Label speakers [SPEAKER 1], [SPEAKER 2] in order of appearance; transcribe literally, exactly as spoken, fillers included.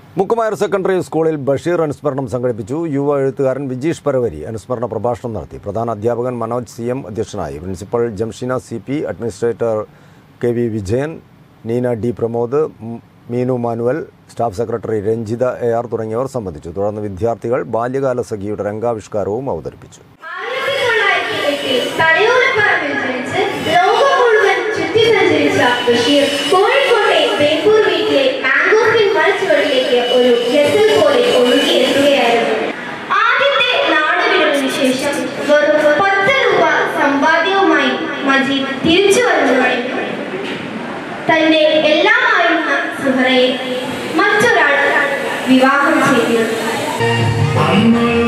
[SPEAKER 1] Mukkam higher secondary സ്കൂളിൽ ബഷീർ അനുസ്മരണം സംഘടിപ്പിച്ചു. യുവ എഴുത്തുകാരൻ വിജീഷ് പരവരി അനുസ്മരണ പ്രഭാഷണം നടത്തി. പ്രധാന അധ്യാപകൻ മനോജ് സി എം അധ്യക്ഷനായി. Principal Jamsheena C P, administrator K V Vijayan, Neena D Pramod, Meenu Manuel, staff secretary Ranjitha A R തുടങ്ങിയവർ സംബന്ധിച്ചു. തുടർന്ന് വിദ്യാർത്ഥികൾ ബാല്യകാല സഖിയുടെ രംഗാവിഷ്കാരവും അവതരിപ്പിച്ചു.
[SPEAKER 2] ഒരു ഗസൽ പോലെ ഒഴുകിയെത്തുകയായിരുന്നു. ആദ്യത്തെ നാടുവിടലിന് ശേഷം വെറും പത്ത് രൂപ സമ്പാദ്യവുമായി മജീദ് തിരിച്ചു വന്നു കഴിഞ്ഞു. തന്റെ എല്ലാമായിരുന്ന സുഹറയെ മറ്റൊരാൾ വിവാഹം ചെയ്തു.